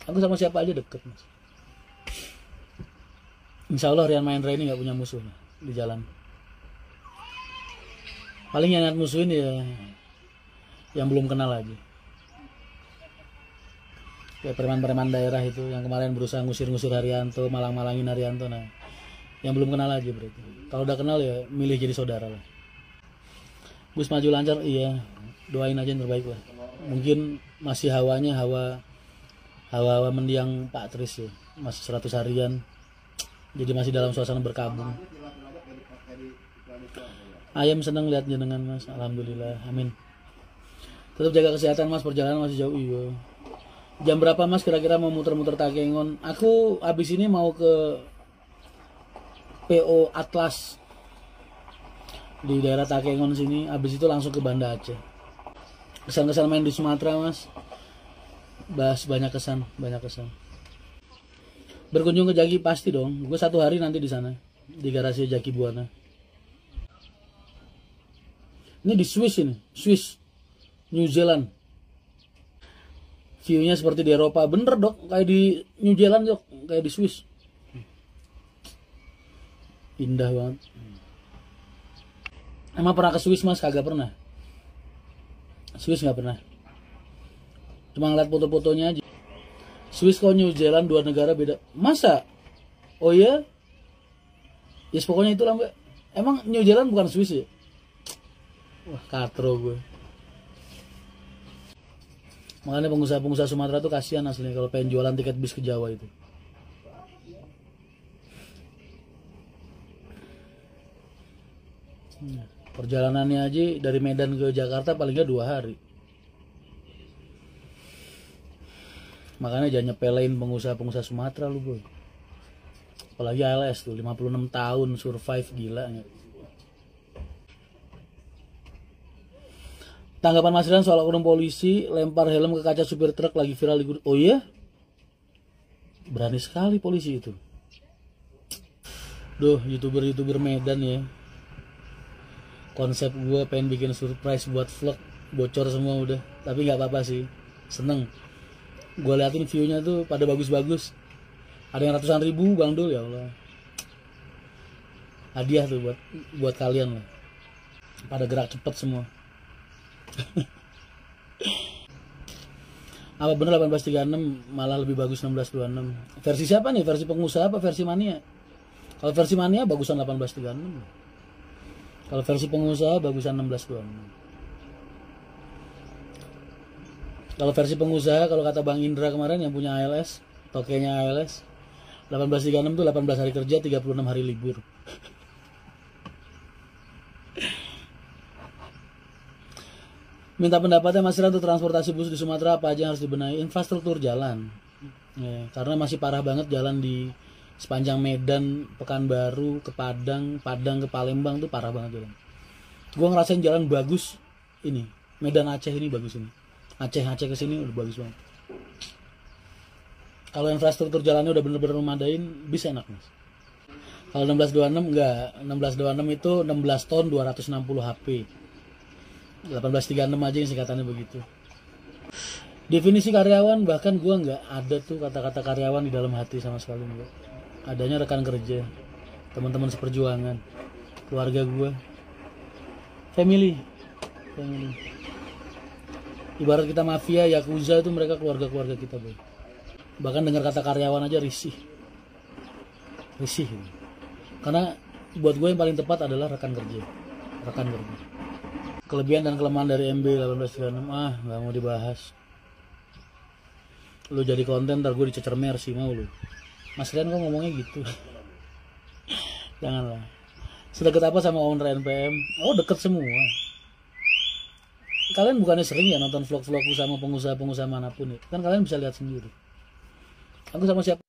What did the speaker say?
Aku sama siapa aja deket, Mas. Insya Allah Rian Mahendra ini nggak punya musuh lah di jalan. Paling yang musuhin ya yang belum kenal lagi. Kayak preman-preman daerah itu yang kemarin berusaha ngusir-ngusir Haryanto, malang-malangin Haryanto. Nah, yang belum kenal aja berarti. Kalau udah kenal ya milih jadi saudara lah. Gus maju lancar, iya. Doain aja yang terbaik lah. Mungkin masih hawanya hawa mendiang Pak Tris ya. Masih 100 harian. Jadi masih dalam suasana berkabung. Ayam senang lihat jenengan, Mas. Alhamdulillah. Amin. Tetap jaga kesehatan, Mas. Perjalanan masih jauh. Iya. Jam berapa, Mas, kira-kira mau muter-muter Takengon? Aku habis ini mau ke PO Atlas di daerah Takengon sini. Habis itu langsung ke Banda Aceh. Kesan-kesan main di Sumatera, Mas. Bahas banyak kesan. Berkunjung ke Jaki pasti dong. Gue 1 hari nanti di sana, di garasi Jaki Buana. Ini di Swiss ini, New Zealand. View-nya seperti di Eropa, bener dok, kayak di New Zealand dok, kayak di Swiss. Indah banget. Emang pernah ke Swiss, Mas? Kagak pernah. Swiss nggak pernah. Cuma ngeliat foto-fotonya aja. Swiss kok New Zealand 2 negara beda. Masa? Oh iya? Yes pokoknya itulah mbak. Emang New Zealand bukan Swiss ya? Wah katro gue. Makanya pengusaha-pengusaha Sumatera tuh kasihan aslinya kalau pengen jualan tiket bis ke Jawa itu. Perjalanannya aja dari Medan ke Jakarta paling nggak 2 hari. Makanya jangan nyepelein pengusaha-pengusaha Sumatera lu boy. Apalagi ALS tuh 56 tahun survive gila. Tanggapan Mas Rian soal oknum polisi lempar helm ke kaca supir truk lagi viral di grup. Oh iya? Berani sekali polisi itu. Duh, YouTuber Medan ya. Konsep gue pengen bikin surprise buat vlog, bocor semua udah. Tapi nggak apa-apa sih, seneng. Gue liatin view-nya tuh pada bagus-bagus. Ada yang ratusan ribu, Bang Dul, ya Allah. Hadiah tuh buat kalian lah. Pada gerak cepet semua. Apa bener 1836 malah lebih bagus 1626? Versi siapa nih? Versi pengusaha apa versi mania? Kalau versi mania bagusan 1836. Kalau versi pengusaha bagusan 1626. Kalau versi pengusaha, kalau kata Bang Indra kemarin yang punya ALS, tokenya ALS, 1836 tuh 18 hari kerja, 36 hari libur. Minta pendapatnya Mas Rian untuk transportasi bus di Sumatera apa aja yang harus dibenahi? Infrastruktur jalan. Ya, karena masih parah banget jalan di sepanjang Medan, Pekanbaru, ke Padang ke Palembang tuh parah banget jalan. Gua ngerasain jalan bagus ini, Medan Aceh ini bagus ini. Aceh ke sini udah bagus banget. Kalau infrastruktur jalannya udah bener-bener memadain, bisa enak Mas. Kalau 1626 enggak, 1626 itu 16 ton 260 HP. 1836 aja yang singkatannya begitu. Definisi karyawan bahkan gua nggak ada tuh kata-kata karyawan di dalam hati sama sekali enggak. Adanya rekan kerja, teman-teman seperjuangan, keluarga gua, family. Ibarat kita mafia, yakuza itu mereka keluarga kita boy. Bahkan dengar kata karyawan aja risih. Karena buat gue yang paling tepat adalah rekan kerja. Kelebihan dan kelemahan dari MB 1836 nggak mau dibahas. Lu jadi konten ntar gue dicecer Mercy mau lu. Mas Rian kok ngomongnya gitu. Janganlah. Sedekat apa sama owner NPM? Oh deket semua. Kalian bukannya sering ya nonton vlog-vlogku sama pengusaha-pengusaha manapun ya? Kan kalian bisa lihat sendiri. Aku sama siapa?